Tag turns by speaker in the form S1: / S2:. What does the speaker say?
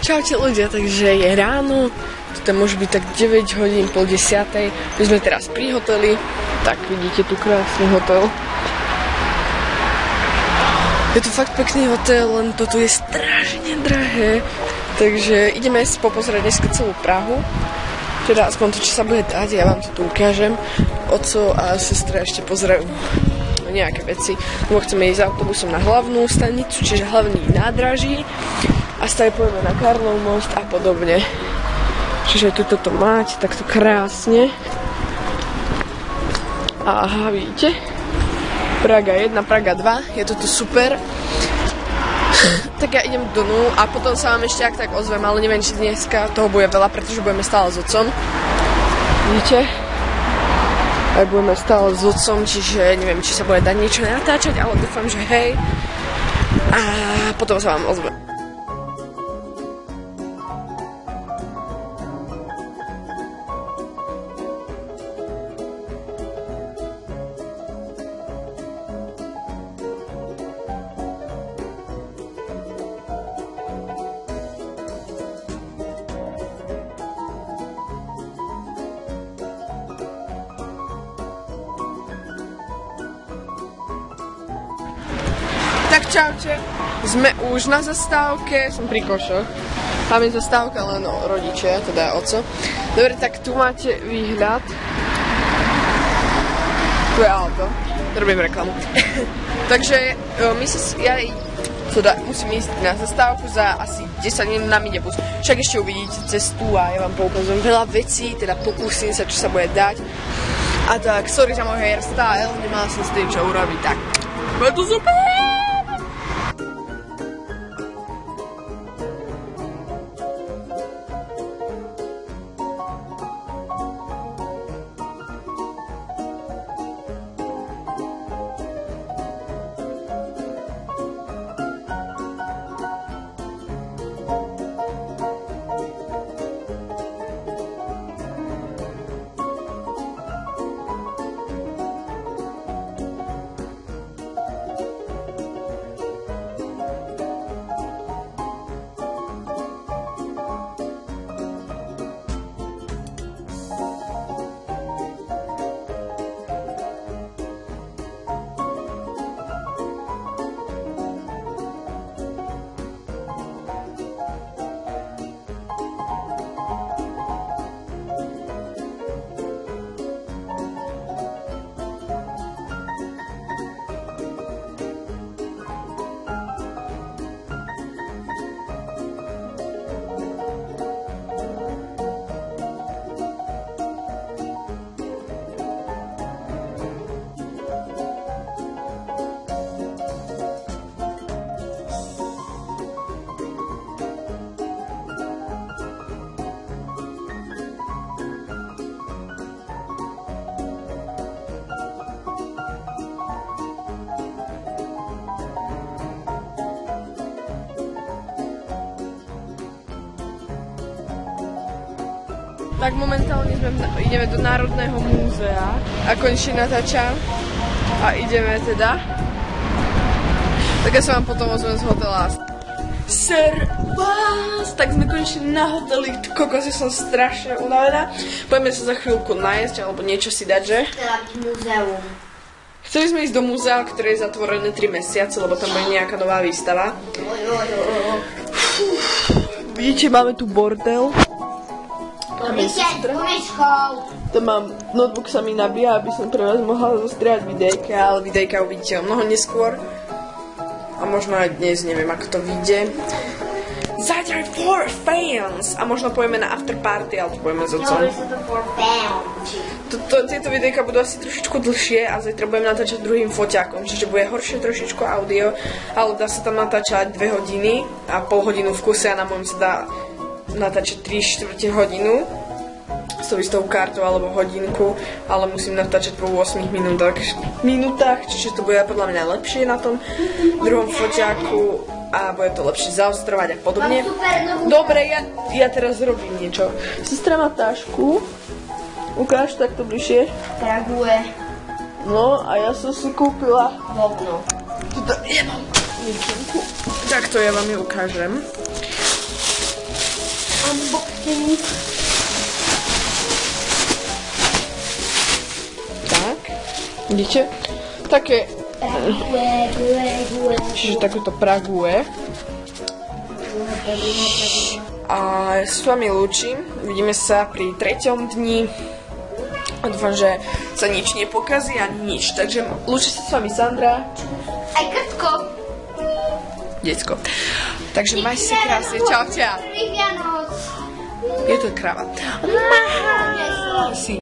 S1: Čaute ľudia, takže je ráno, to môže byť tak 9 hodín, pol 10. My sme teraz pri hoteli, tak vidíte tu krásny hotel. Je to fakt pekný hotel, len toto je strašne drahé, takže ideme si popozerať dneska celú Prahu. Teda aspoň to, čo sa bude dať, ja vám to tu ukážem. Oco a sestra ešte pozerajú nejaké veci, lebo chceme ísť autobusom na hlavnú stanicu, čiže hlavný nádraží. A stále pôjdeme na Karlov most a podobne. Čiže tu toto máte takto krásne. Aha, vidíte? Praga 1, Praga 2, je to tu super. Tak ja idem do dnu a potom sa vám ešte tak ozvem, ale neviem, či dneska toho bude veľa, pretože budeme stále s otcom. Vidíte? Aj budeme stále s otcom, čiže neviem, či sa bude dať niečo natáčať, ale dúfam, že hej. A potom sa vám ozvem. Tak čaute, sme už na zastávke, som pri Košoch. Tam je zastávka len rodičia, teda oco. Dobre, tak tu máte výhľad. Tu je auto, robím reklamu. Takže musím ísť na zastávku, za asi 10 minút nám ide bus. Však ešte uvidíte cestu a ja vám poukazujem veľa vecí, teda pokúsim sa, čo sa bude dať. A tak, sorry za môj hairstyle, nemala som s tým čo urobiť, tak. Bude to super! Tak momentálne ideme do Národného múzea a konečne natáčam a ideme teda. Tak ja sa vám potom ozvem z hotela. Servus! Tak sme konečne na hoteli, kokos, som strašne unavená. Poďme sa za chvíľku najesť alebo niečo si dať, že?
S2: Chcela byť múzeum.
S1: Chceli sme ísť do múzea, ktoré je zatvorené 3 mesiace, lebo tam bude nejaká nová výstava. Vidíte, máme tu bordel. Tam mám, notebook sa mi nabíja, aby som pre vás mohla zostrihať videjka, ale videjka uvidíte o mnoho neskôr. A možno aj dnes, neviem ako to vyjde. Zajtra for fans! A možno pojeme na after party, ale to pojeme s otcom. Tieto videjka budú asi trošičku dlhšie a zajtra budem natáčať druhým foťákom, čiže bude horšie trošičku audio, ale dá sa tam natáčať 2 hodiny a pol hodinu v kuse a na môjom sa dá natáčať 3/4 hodinu s tou istou kartou alebo hodinku, ale musím natáčať po 8 minútach, čiže to bude podľa mňa lepšie na tom druhom foťáku a bude to lepšie zaostrovať a podobne. Dobre, ja teraz robím niečo. Sestra má tašku, ukáž takto bližšie.
S2: Traguje.
S1: No a ja som si kúpila
S2: hovno.
S1: Ja mám mikinku. Takto ja vám ju ukážem. Tak. Vidíte? Také, čiže takéto prague. A ja sa s vami lúčim. Vidíme sa pri 3. dni. A dúfam, že sa nič nepokazí ani nič. Takže lúči sa s vami Sandra.
S2: Aj krtko.
S1: Decko. Takže maj si krásne. Čau, čau. Je to kráva. Si.